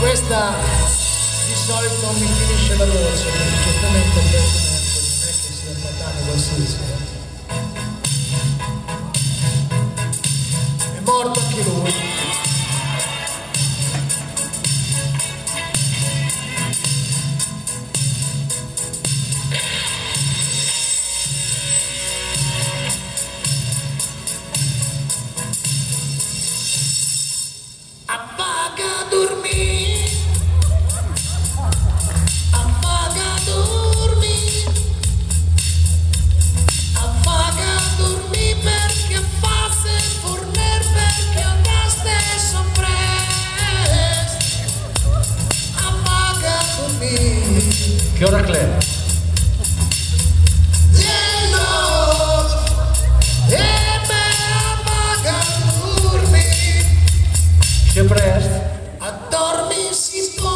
Questa di solito non mi finisce la voce, perché certamente il pezzo non è che sia importante qualsiasi. È morto anche lui. Appaga, dormi, appaga, dormi, appaga, dormi, perché fa se forner, perché andaste sopres, appaga, dormi. Che ora Claire? Che presto? Addormi si può.